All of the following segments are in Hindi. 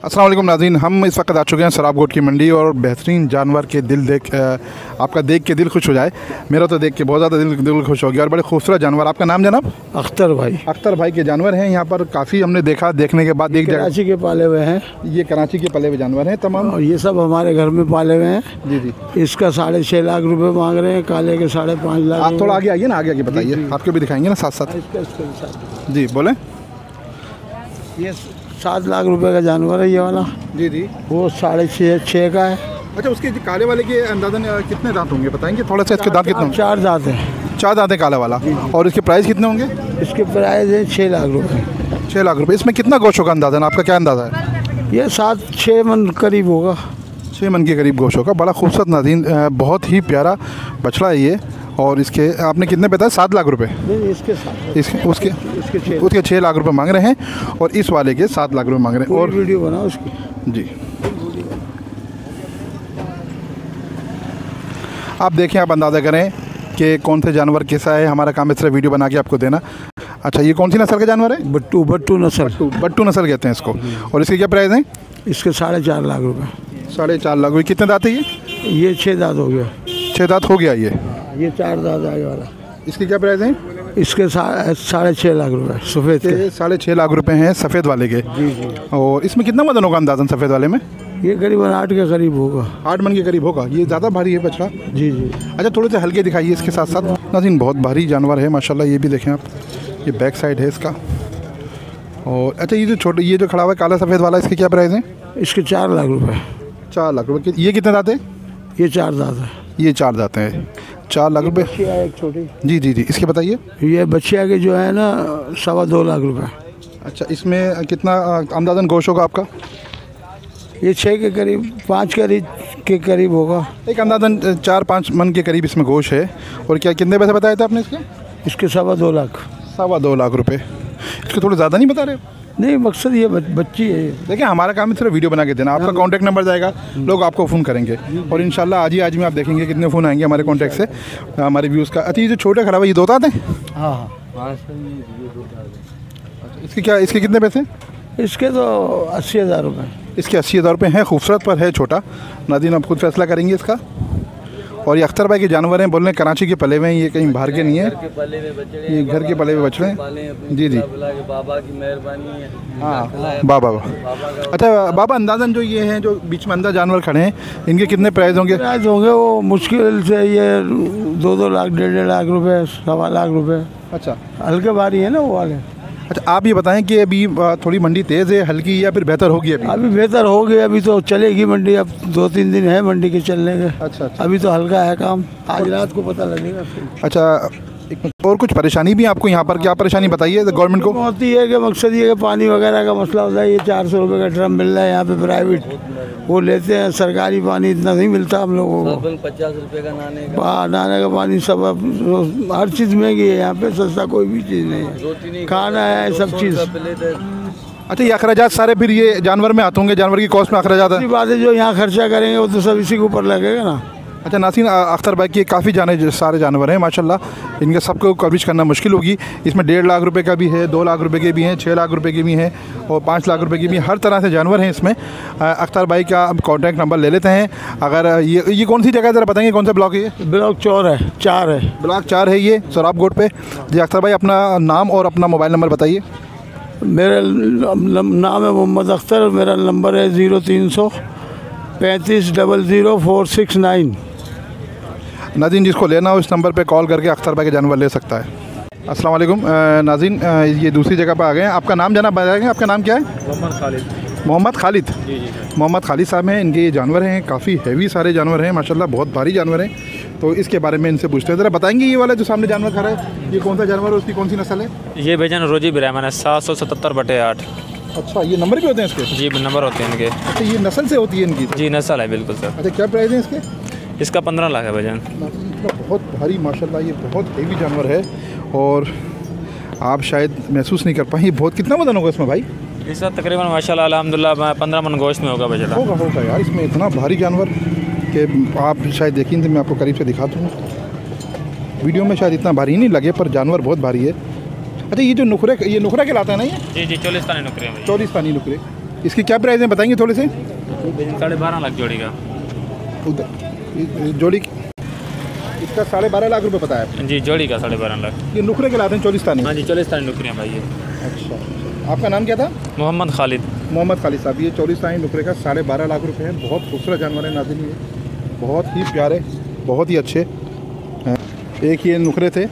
अस्सलाम वालेकुम नाज़रीन, हम इस वक्त आ चुके हैं शराब गोठ की मंडी और बेहतरीन जानवर के दिल आपका देख के दिल खुश हो जाए। मेरा तो देख के बहुत ज़्यादा दिल खुश हो गया और बड़े खूबसूरत जानवर। आपका नाम जनाब? अख्तर भाई। अख्तर भाई के जानवर हैं यहाँ पर काफ़ी हमने देखा। देखने के बाद एक कराची के पाले हुए हैं, ये कराची के पले हुए जानवर हैं तमाम, और ये सब हमारे घर में पाले हुए हैं। जी जी। इसका 6.5 लाख रुपए मांग रहे हैं, काले के 5.5 लाख। आप थोड़ा आगे आइए ना, आगे बताइए, आपके भी दिखाएंगे ना साथ साथ। जी बोलें। ये 7 लाख रुपए का जानवर है ये वाला। जी जी। वो 6.5 का है। अच्छा, उसके काले वाले के अंदाज़न कितने दांत होंगे बताएंगे थोड़ा सा? इसके दांत कितने होंगे? 4 दांत हैं। 4 दांत है काला वाला। और इसके प्राइस कितने होंगे? इसके प्राइस है 6 लाख रुपए। 6 लाख रुपए। इसमें कितना गोश्त होगा अंदाज़न, आपका क्या अंदाज़ा है? ये 7-6 मन करीब होगा। 6 मन के करीब गोश्त होगा। बड़ा खूबसूरत नाज़रीन, बहुत ही प्यारा बछड़ा है ये। और इसके आपने कितने बताया? 7 लाख रुपए। उसके 6 लाख रुपए मांग रहे हैं और इस वाले के 7 लाख रुपए मांग रहे हैं। और वीडियो बना उसकी। जी आप देखें, आप अंदाज़ा करें कि कौन से जानवर कैसा है। हमारा काम है सिर्फ वीडियो बना के आपको देना। अच्छा, ये कौन सी नस्ल का जानवर है? बट्टू नस्ल। बट्टू नस्ल कहते हैं इसको। और इसके क्या प्राइस है? इसके 4.5 लाख रुपए। 4.5 लाख रुपए। कितने दांत है ये 6 दांत हो गया। 6 दांत हो गया ये 4 दांत आगे वाला। इसकी क्या प्राइस है? इसके 6.5 लाख रुपए सफ़ेद के। 6.5 लाख रुपए हैं सफ़ेद वाले के। जी जी। और इसमें कितना वजन होगा अंदाज़न सफ़ेद वाले में? ये करीबन 8 के करीब होगा। 8 मन के करीब होगा। ये ज़्यादा भारी है बछड़ा। जी जी। अच्छा, थोड़े से हल्के दिखाइए इसके साथ साथ नाज़रीन। बहुत भारी जानवर है माशाल्लाह। ये भी देखें आप, ये बैक साइड है इसका। और अच्छा, ये जो खड़ा हुआ है काला सफ़ेद वाला, इसके क्या प्राइस है? इसके 4 लाख रुपए। 4 लाख रुपए। ये कितने दांत है? ये 4 दांत है। ये 4 दांत हैं। 4 लाख रुपए। एक छोटी। जी जी जी। इसके बताइए। ये बच्चिया के जो है ना 2.25 लाख रुपए। अच्छा, इसमें कितना अंदाज़न गोश्त होगा आपका? ये 6 के करीब, 5 के करीब होगा। एक अंदाज़न 4-5 मन के करीब इसमें गोश्त है। और क्या कितने पैसे बताए थे आपने इसके? इसके 2.25 लाख। 2.25 लाख रुपए। इसके थोड़े ज़्यादा नहीं बता रहे? नहीं, मकसद ये बच्ची है। देखिए, हमारा काम है सिर्फ वीडियो बना के देना। आपका कॉन्टैक्ट नंबर जाएगा, लोग आपको फ़ोन करेंगे और इंशाल्लाह आज में आप देखेंगे कितने फ़ोन आएंगे हमारे कॉन्टैक्ट से, हमारे व्यूज़ का। अच्छा, ये जो छोटे खड़ा हुआ ये 2 दांत हैं? हाँ। अच्छा, इसके कितने पैसे? इसके तो 80,000 रुपये। इसके 80,000 रुपये हैं। खूबसूरत पर है छोटा। नाज़रीन आप खुद फैसला करेंगे इसका। और ये अख्तर भाई के जानवर हैं, बोल रहे हैं कराची के पले हुए हैं, ये कहीं बाहर के नहीं है, ये घर के पले हुए बछड़े हैं। जी जी। बाबा की मेहरबानी है। हाँ बाबा। अच्छा बाबा, अंदाज़न जो ये हैं जो बीच में अंदर जानवर खड़े हैं, इनके कितने प्राइस होंगे? प्राइस होंगे वो मुश्किल से ये 2-2 लाख, 1.5 लाख रुपए, 2.25 लाख रुपए। अच्छा, हल्के भारी है ना वो वाले। अच्छा, आप ये बताएं कि अभी थोड़ी मंडी तेज़ है, हल्की, या फिर बेहतर होगी? अभी बेहतर हो गई, अभी तो चलेगी मंडी। अब 2-3 दिन है मंडी के चलने के। अच्छा। अभी तो हल्का है काम, आज रात को पता लगेगा। अच्छा, और कुछ परेशानी भी आपको यहाँ पर? क्या परेशानी बताइए गवर्नमेंट को? होती है कि मकसद ये कि पानी वगैरह का मसला होता है। ये 400 रुपये का ड्रम मिल रहा है यहाँ पे प्राइवेट, वो लेते हैं। सरकारी पानी इतना नहीं मिलता हम लोगों को। 50 रुपये का नाने का पानी सब, हर चीज़ महंगी है यहाँ पे, सस्ता कोई भी चीज़ नहीं है। खाना है, सब चीज़। अच्छा, ये अखराजात सारे फिर ये जानवर में आते होंगे, जानवर की कॉस्ट में अखराजात है? बात है, जो यहाँ खर्चा करेंगे वो तो सब इसी के ऊपर लगेगा ना। अच्छा नाज़रीन, अख्तर भाई के काफ़ी सारे जानवर हैं माशाल्लाह। इनके सबको कवरेज करना मुश्किल होगी। इसमें 1.5 लाख रुपए का भी है, 2 लाख रुपए के भी हैं, 6 लाख रुपए के भी हैं और 5 लाख रुपए के भी। हर तरह से जानवर हैं इसमें। अख्तर भाई का कॉन्टैक्ट नंबर ले लेते हैं। अगर ये कौन सी जगह है ज़रा बताएंगे, कौन सा ब्लॉक है ये? ब्लॉक 4 है। ब्लॉक 4 है ये, शराब गोठ पे। जी अख्तर भाई, अपना नाम और अपना मोबाइल नंबर बताइए। मेरा नाम है मोहम्मद अख्तर। मेरा नंबर है 0300 35 00 469। नाज़रीन, जिसको लेना हो इस नंबर पे कॉल करके अख्तर भाई के जानवर ले सकता है। अस्सलाम वालेकुम नाज़रीन, ये दूसरी जगह पर आ गए हैं। आपका नाम जनाब बताएंगे? आपका नाम क्या है? मोहम्मद खालिद। जी जी। मोहम्मद खालिद साहब हैं। इनके ये जानवर हैं, काफ़ी हैवी सारे जानवर हैं माशाल्लाह, बहुत भारी जानवर हैं। तो इसके बारे में इनसे पूछते हैं। ज़रा बताएंगे, ये वाला जो सामने जानवर खड़ा है, ये कौन सा जानवर है, उसकी कौन सी नस्ल है? ये बेजन रोजी ब्राह्मण है, 777/8। अच्छा, ये नंबर भी होते हैं इसके? जी, नंबर होते हैं इनके। अच्छा, ये नस्ल से होती है इनकी? जी, नस्ल है बिल्कुल सर। अच्छा, क्या प्राइस है इसके? इसका 15 लाख है वजन। बहुत भारी माशाल्लाह, ये बहुत हेवी जानवर है और आप शायद महसूस नहीं कर पाएंगे। बहुत कितना वजन होगा इसमें भाई? इसका तकरीबन माशाल्लाह अल्हम्दुलिल्लाह 15 मन गोश्त में होगा बजट। होगा यार, इसमें इतना भारी जानवर कि आप शायद देखें तो मैं आपको करीब से दिखाता हूँ। वीडियो में शायद इतना भारी नहीं लगे, पर जानवर बहुत भारी है। अच्छा, ये जो नुखरे, ये नुखरा कहलाता है ना? ये जी जी, चोलिस्तानी नुकरे। चोलिस्तानी नुकरे, इसकी क्या प्राइस है बताएंगे थोड़े से? 12.5 लाख जोड़ी का। जोड़ी इसका 12.5 लाख रुपए पता है जी, जोड़ी का 12.5 लाख। ये नुकरे के लाते हैं चोलिस्तानी? हाँ जी, चोलिस्तानी नुकरियाँ भाई ये। अच्छा, आपका नाम क्या था? मोहम्मद खालिद। मोहम्मद खालिद साहब। ये चोलिस्तानी नुकरे का 12.5 लाख रुपए है। बहुत खूबसूरत जानवर है नाज़रीन, ये बहुत ही प्यारे, बहुत ही अच्छे हैं। एक ये नुकरे थे,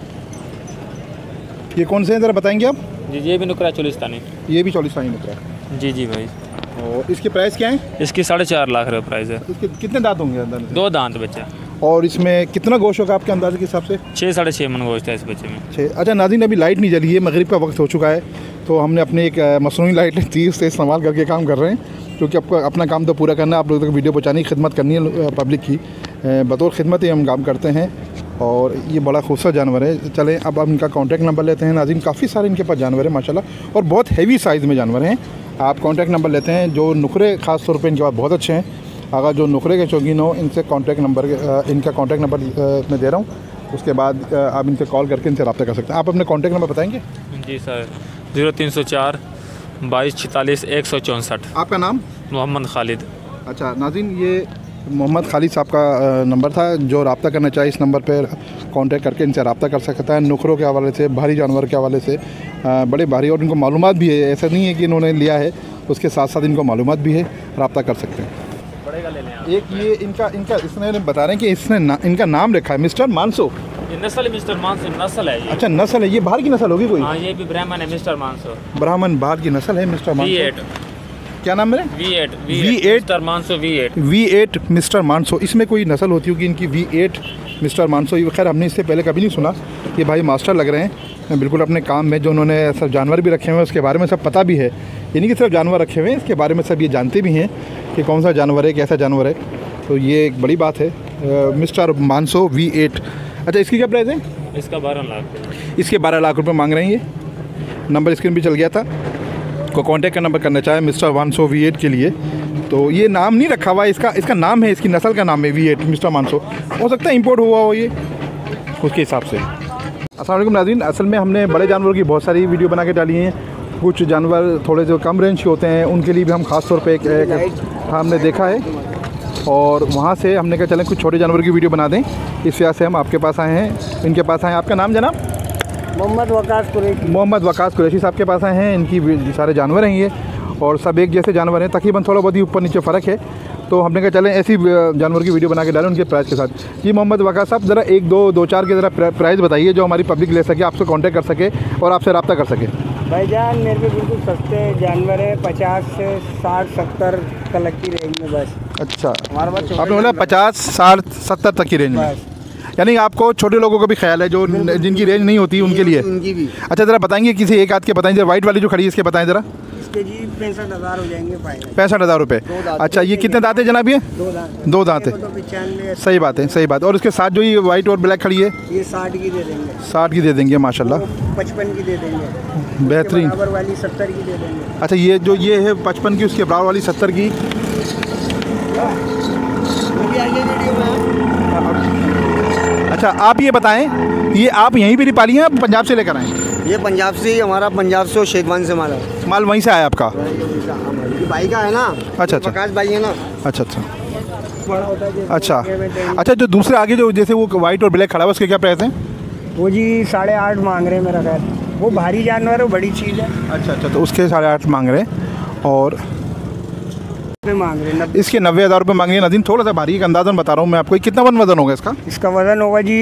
ये कौन से हैं ज़रा बताएंगे आप? जी, ये भी नुकरा चोलिस्तानी। ये भी चोलिस्तानी नुकरा है। जी जी भाई। और इसके प्राइस क्या है? इसकी 4.5 लाख रुपये प्राइस है। इसके कितने दांत होंगे अंदर? 2 दांत बच्चे। और इसमें कितना गोश्त होगा आपके अंदाजे के हिसाब से? 6-6.5 मन गोश्त है इस बच्चे में। 6। अच्छा नाज़रीन, अभी लाइट नहीं जली है, मगरिब का वक्त हो चुका है, तो हमने अपने एक मसनूई लाइट ली उससे इस्तेमाल करके काम कर रहे हैं, क्योंकि आपको अपना काम तो पूरा करना है, आप लोगों तक वीडियो पहुँचाने की खिदमत करनी है पब्लिक की। बतौर खिदमत ही हम काम करते हैं। और ये बड़ा खूबसूरत जानवर है। चलें अब इनका कॉन्टैक्ट नंबर लेते हैं नाज़रीन। काफ़ी सारे इनके पास जानवर है माशाल्लाह, और बहुत हैवी साइज़ में जानवर हैं। आप कॉन्टैक्ट नंबर लेते हैं। जो नुकरे ख़ास तौर पे इनके पास बहुत अच्छे हैं। अगर जो नुकरे के शौकीन हो, इनसे कॉन्टैक्ट नंबर इनका कॉन्टैक्ट नंबर मैं दे रहा हूँ, उसके बाद आप इनसे कॉल करके इनसे रब्ता कर सकते हैं। आप अपने कॉन्टैक्ट नंबर बताएँगे? जी सर, 0304 22 46 164। आपका नाम? मोहम्मद खालिद। अच्छा नाज़रीन, ये मोहम्मद खालिद साहब का नंबर था। जो रब्ता करना चाहे इस नंबर पर कांटेक्ट करके इनसे रब्ता कर सकता है। नुकरों के हवाले से, भारी जानवर के हवाले से, बड़े भारी, और इनको मालूमात भी है। ऐसा नहीं है कि इन्होंने लिया है, उसके साथ साथ इनको मालूमात भी है, रब्ता कर सकते हैं। एक ये इनका इसने बता रहे हैं कि इसने इनका नाम रखा है मिस्टर मानसो। ये नस्ल मिस्टर मानसो नस्ल है ये। अच्छा नस्ल है, ये बाहर की नस्ल होगी कोई? हाँ, ये भी ब्राह्मण है मिस्टर मानसो। ब्राह्मण बाहर की नस्ल है मिस्टर मानसो। V8। क्या नाम है? V8 मिस्टर मानसो। V8 mister मानसो। इसमें कोई नस्ल होती होगी इनकी, V8 मिस्टर मानसो। खैर हमने इससे पहले कभी नहीं सुना। ये भाई मास्टर लग रहे हैं बिल्कुल अपने काम में। जो उन्होंने सब जानवर भी रखे हुए हैं उसके बारे में सब पता भी है। ये नहीं कि सिर्फ जानवर रखे हुए हैं, इसके बारे में सब ये जानते भी हैं कि कौन सा जानवर है, कैसा जानवर है। तो ये एक बड़ी बात है। मिस्टर मानसो V8। अच्छा, इसकी क्या प्राइस है? इसका 12 लाख। इसके 12 लाख रुपए मांग रहे हैं। ये नंबर स्क्रीन भी चल गया था। को कांटेक्ट नंबर करना चाहे मिस्टर मानसो V8 के लिए, तो ये नाम नहीं रखा हुआ है इसका नाम है, इसकी नस्ल का नाम है V8 मिस्टर मानसो। हो सकता है इंपोर्ट हुआ हो ये उसके हिसाब से। अस्सलाम वालेकुम नाज़रीन, असल में हमने बड़े जानवरों की बहुत सारी वीडियो बना के डाली हैं। कुछ जानवर थोड़े जो कम रेंज के होते हैं उनके लिए भी हम ख़ास तौर पे एक हमने देखा है, और वहाँ से हमने कहा चलें कुछ छोटे जानवर की वीडियो बना दें। इस वजह से हम आपके पास आए हैं, इनके पास आए हैं। आपका नाम जनाब? मोहम्मद वकास कुरैशी साहब के पास आए हैं। इनकी सारे जानवर हैं ये, और सब एक जैसे जानवर हैं, तकरीबन थोड़ा बहुत ही ऊपर नीचे फ़र्क है। तो हमने कहा चलें ऐसी जानवर की वीडियो बना के डालें उनके प्राइस के साथ। जी मोहम्मद वकास साहब, ज़रा 1 2 4 के ज़रा प्राइस बताइए जो हमारी पब्लिक ले सके, आपसे कांटेक्ट कर सके और आपसे रब्ता कर सके। भाईजान मेरे पे बिल्कुल सस्ते जानवर है, 50 से 60 70 तक की रेंज में बस। अच्छा, हमारे पास आपने बोला 50 60 70 तक की रेंज में, यानी आपको छोटे लोगों को भी ख्याल है जो जिनकी रेंज नहीं होती उनके लिए? उनकी भी। अच्छा, ज़रा बताएंगे किसी एक आध के बताएं। जरा वाइट वाली जो खड़ी है इसके बताएं ज़रा। इसके जी 65,000 हो जाएंगे फाइनल। 65,000 रुपये। अच्छा, ये कितने दांत है जनाब? ये 2 दांत है। तो 95। सही बात है, सही बात है। और उसके साथ जो ये वाइट और ब्लैक खड़ी है, ये 60 की दे देंगे। 60 की दे देंगे माशाल्लाह, 55 की दे देंगे। बेहतरीन। बराबर वाली 70 की दे देंगे। अच्छा, ये जो ये है 55 की, उसके बराबर वाली 70 की। अच्छा, आप ये बताएं, ये आप यहीं पर पाली हैं, आप पंजाब से लेकर आए? ये पंजाब से ही, हमारा पंजाब से और शेखवान से माल वहीं से आया आपका? ये भाई का है ना। अच्छा अच्छा, प्रकाश भाई है ना। अच्छा अच्छा अच्छा अच्छा। जो दूसरे आगे जो जैसे वो वाइट और ब्लैक खड़ा हुआ, उसके क्या प्राइस हैं? वो जी 8.5 मांग रहे हैं मेरा खैर। वो भारी जानवर है, बड़ी चीज़ है। अच्छा अच्छा, तो उसके 8.5 मांग रहे हैं, और मांग रहे हैं इसके 90,000 रुपये मांग रहे हैं। नाज़रीन थोड़ा सा भारी का अंदाज़न बता रहा हूँ मैं आपको। कितना वजन होगा इसका? इसका वज़न होगा जी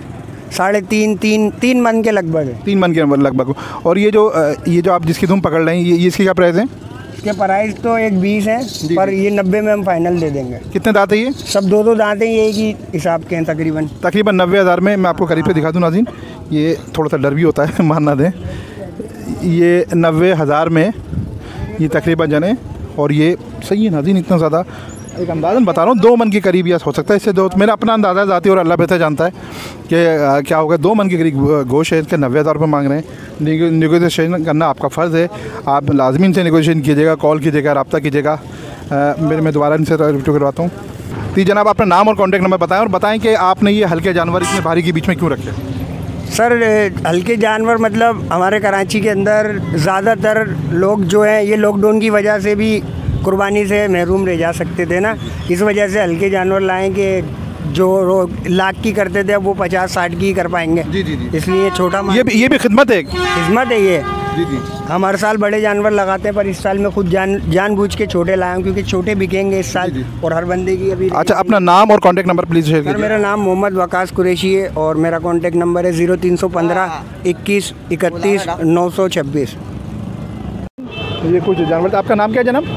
3.5 मन के लगभग है। 3 मन के लगभग। और ये जो आप जिसकी तुम पकड़ रहे हैं, ये इसकी क्या प्राइस है? इसके प्राइस तो 20 है, पर ये 90 में हम फाइनल दे देंगे। कितने दांत है ये? सब 2 दांत हैं, ये एक ही हिसाब के हैं तकरीबन 90,000 में। मैं आपको करीब से दिखा दूँ नाज़रीन, ये थोड़ा सा डर भी होता है मान ना दें। ये 90,000 में ये तकरीबन जने, और ये सही है नाज़रीन। इतना ज़्यादा एक अंदाज़न बता रहा हूँ, 2 मन के करीब या हो सकता है इससे 2, मेरा अपना अंदाज़ा जाती है, और अल्लाह बेहतर जानता है कि क्या होगा। 2 मन के करीब गोश्त है। इसके 90,000 रुपये मांग रहे हैं। निगोशिएशन करना आपका फ़र्ज़ है, आप लाजमी से निगोशिएशन कीजिएगा, कॉल कीजिएगा, रब्ता कीजिएगा। मैं दोबारा इनसे रिव्यू करवाता हूँ। तो जनाब अपना नाम और कॉन्टैक्ट नंबर बताएँ, और बताएँ कि आपने ये हल्के जानवर इतने भारी के बीच में क्यों रखे? सर हल्के जानवर मतलब हमारे कराची के अंदर ज़्यादातर लोग जो हैं ये लॉकडाउन की वजह से भी कुर्बानी से महरूम रह जा सकते थे ना, इस वजह से हल्के जानवर लाएं कि जो लाख की करते थे अब वो 50-60 की ही कर पाएंगे। जी जी जी। इसलिए छोटा ये भी खिदमत है। खिदमत है ये। जी जी। हम हर साल बड़े जानवर लगाते हैं पर इस साल मैं खुद जानबूझ के छोटे लाया हूँ क्योंकि छोटे बिकेंगे इस साल और हर बंदे की अभी। अच्छा, अपना नाम और contact number please share sir कीजिए। मेरा नाम मोहम्मद वकास कुरैशी है और मेरा कॉन्टैक्ट नंबर है 0315 21 31 926। ये कुछ जानवर, आपका नाम क्या है जनाब?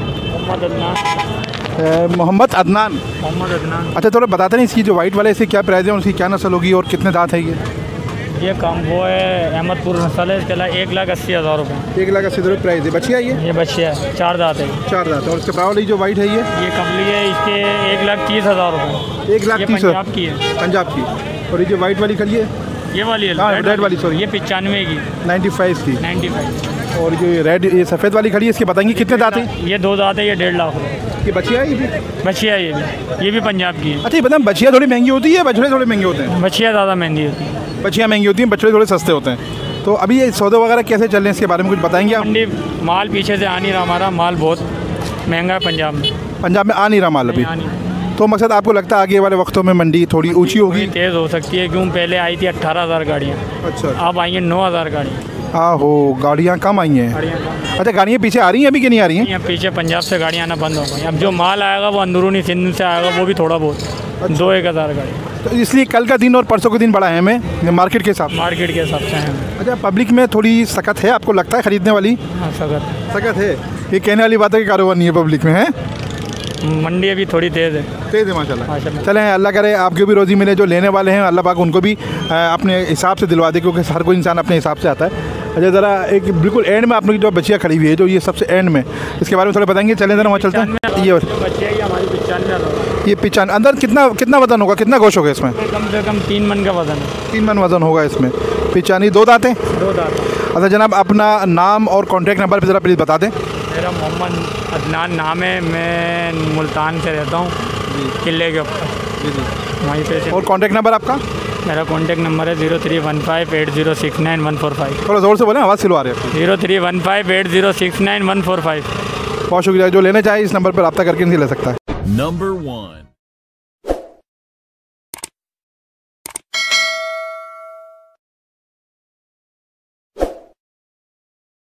मोहम्मद अदनान। अच्छा, थोड़ा बताते हैं इसकी जो वाइट वाले इसकी क्या प्राइस है और उसकी क्या नस्ल होगी और कितने दांत है ये काम वो है अहमदपुर नस्ल है, इसके 1,80,000 रुपये। 1,80,000 रुपये प्राइस है। बच्चिया ये बच्चे है, 4 दांत है। 4 दांत। और इसके प्राव वाली जो वाइट है ये कमली है, इसके 1,30,000 रुपये। 1,30,000 पंजाब की है। पंजाब की। और ये जो वाइट वाली खली है ये वाली है रेड वाली, सॉरी, ये 95 की 95 की। 95। और जो रेड ये सफ़ेद वाली खड़ी है इसकी बताएंगे कितने दांत हैं? ये 2 दांत है, ये 1.5 लाख रुपये। ये बच्चिया है, बच्चिया है ये भी पंजाब की है। अच्छा, ये बताएं बच्चिया थोड़ी महंगी होती है, बछड़े थोड़े महंगे होते हैं? बच्चिया ज़्यादा महंगी होती है। बच्चियाँ महंगी होती हैं, बछड़े थोड़े सस्ते होते हैं। तो अभी ये सौदे वगैरह कैसे चल रहे हैं इसके बारे में कुछ बताएंगे आप? मंडी माल पीछे से आ नहीं रहा, हमारा माल बहुत महंगा है पंजाब में। पंजाब में आ नहीं रहा माल अभी। तो मकसद आपको लगता है आगे वाले वक्तों में मंडी थोड़ी ऊंची होगी, तेज़ हो सकती है? क्यों पहले आई थी 18,000 गाड़ियाँ, अच्छा, अब आई हैं 9,000 गाड़ियाँ। आहो, गाड़ियाँ कम आई हैं। अच्छा, गाड़ियाँ पीछे आ रही हैं अभी कि नहीं आ रही हैं? पीछे पंजाब से गाड़ियाँ आना बंद हो गई। अब जो माल आएगा वो अंदरूनी सिंध से आएगा, वो भी थोड़ा बहुत 2-1,000 गाड़ी। तो इसलिए कल का दिन और परसों का दिन बड़ा है हमें मार्केट के हिसाब से हैं। अच्छा, पब्लिक में थोड़ी सकत है आपको लगता है खरीदने वाली? हाँ, सकत है। ये कहने वाली बात है कि कारोबार नहीं है पब्लिक में, है? मंडी अभी थोड़ी तेज़ है माशाल्लाह। चलें, अल्लाह करे आपको भी रोज़ी मिले, जो लेने वाले हैं अल्लाह पाक उनको भी अपने हिसाब से दिलवा दे, क्योंकि हर कोई इंसान अपने हिसाब से आता है। अच्छा, ज़रा एक बिल्कुल एंड में आपने जो बच्चियाँ खड़ी हुई है, जो ये सबसे एंड में, इसके बारे में थोड़ा बताएंगे? चलें ज़रा वहाँ चलते हैं। ये हमारी 95। ये 95 अंदर कितना वजन होगा, कितना गोश्त होगा इसमें? कम से कम 3 मन का वजन है। 3 मन वजन होगा इसमें। 95, 2 दांत हैं? 2 दांत। अच्छा जनाब, अपना नाम और कॉन्टैक्ट नंबर पर ज़रा प्लीज़ बता दें। मेरा मोहम्मद अदनान नाम है, मैं मुल्तान से रहता हूँ, किले के ऊपर वहीं पे। और कॉन्टैक्ट नंबर आपका? मेरा कॉन्टैक्ट नंबर है 0315 8069 145। थोड़ा ज़ोर से बोलें, आवाज़ स्लो आ रही है। 0315 8069 145। बहुत शुक्रिया। जो लेना चाहे इस नंबर पर रब्ता करके इनसे ले सकता है। Number 1